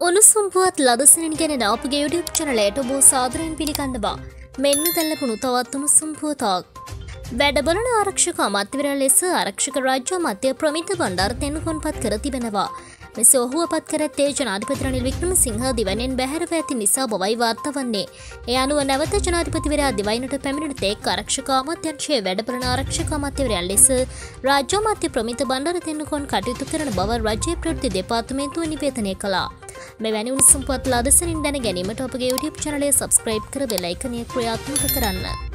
උණුසුම් පුවත් ලදසනින් ගැන අපගේ YouTube චැනලයට ඔබ සාදරයෙන් පිළිගන්නවා. මෙන්න දැල්ලපුණු තවත් උණුසුම් පුවතක්. වැඩබලන ආරක්ෂක අමාත්‍යවරයා ලෙස ආරක්ෂක රාජ්‍ය අමාත්‍ය ප්‍රමිත බණ්ඩාර තෙන්නකෝන්පත් කර තිබෙනවා. මෙසේ ඔහුව පත් කර ඇත්තේ ජනාධිපති රනිල් වික්‍රමසිංහ දිවයිනෙන් බැහැරව ඇති නිසා බවයි වාර්තා වන්නේ. ඒ අනුව නැවත ජනාධිපතිවරයා දිවයිනට පැමිණෙන තෙක් ආරක්ෂක අමාත්‍යාංශයේ වැඩබලන ආරක්ෂක අමාත්‍යවරයා ලෙස රාජ්‍ය අමාත්‍ය ප්‍රමිත බණ්ඩාර තෙන්නකෝන් කටයුතු කරන බව රජයේ ප්‍රවෘත්ති දෙපාර්තමේන්තුව නිවේදනය කළා. මෙවැනි උණුසුම් පුවත් ලදසනින් දැන ගැනීමට අපගේ YouTube චැනලය සබ්ස්ක්‍රයිබ් කර බෙල් අයිකනය ක්‍රියාත්මක කරන්න.